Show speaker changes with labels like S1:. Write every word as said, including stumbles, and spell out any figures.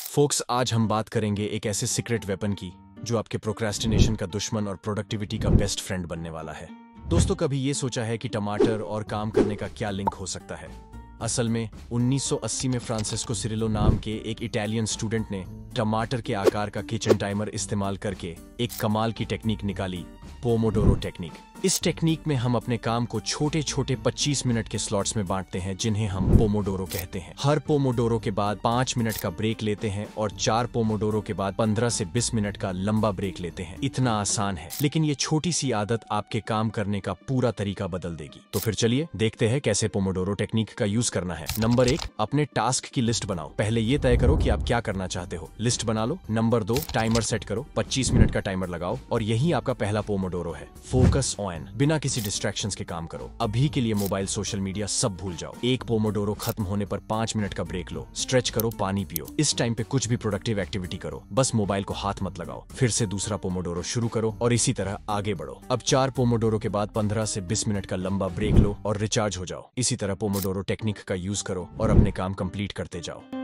S1: Focus, आज हम बात करेंगे एक ऐसे सीक्रेट वेपन की जो आपके प्रोक्रेस्टिनेशन का दुश्मन और प्रोडक्टिविटी का बेस्ट फ्रेंड बनने वाला है। दोस्तों, कभी ये सोचा है कि टमाटर और काम करने का क्या लिंक हो सकता है? असल में उन्नीस सौ अस्सी में फ्रांसिस्को सिरिलो नाम के एक इटालियन स्टूडेंट ने टमाटर के आकार का किचन टाइमर इस्तेमाल करके एक कमाल की टेक्निक निकाली, पोमोडोरो टेक्निक। इस टेक्निक में हम अपने काम को छोटे छोटे पच्चीस मिनट के स्लॉट्स में बांटते हैं, जिन्हें हम पोमोडोरो कहते हैं। हर पोमोडोरो के बाद पाँच मिनट का ब्रेक लेते हैं और चार पोमोडोरो के बाद पंद्रह से बीस मिनट का लंबा ब्रेक लेते हैं। इतना आसान है, लेकिन ये छोटी सी आदत आपके काम करने का पूरा तरीका बदल देगी। तो फिर चलिए देखते हैं कैसे पोमोडोरो टेक्निक का यूज करना है। नंबर एक, अपने टास्क की लिस्ट बनाओ। पहले ये तय करो कि आप क्या करना चाहते हो, लिस्ट बना लो। नंबर दो, टाइमर सेट करो। पच्चीस मिनट का टाइमर लगाओ और यही आपका पहला पोमोडोरो है। फोकस ऑन, बिना किसी डिस्ट्रैक्शंस के काम करो। अभी के लिए मोबाइल, सोशल मीडिया सब भूल जाओ। एक पोमोडोरो खत्म होने पर पांच मिनट का ब्रेक लो, स्ट्रेच करो, पानी पियो। इस टाइम पे कुछ भी प्रोडक्टिव एक्टिविटी करो, बस मोबाइल को हाथ मत लगाओ। फिर से दूसरा पोमोडोरो शुरू करो और इसी तरह आगे बढ़ो। अब चार पोमोडोरो के बाद पंद्रह से बीस मिनट का लंबा ब्रेक लो और रिचार्ज हो जाओ। इसी तरह पोमोडोरो टेक्निक का यूज करो और अपने काम कंप्लीट करते जाओ।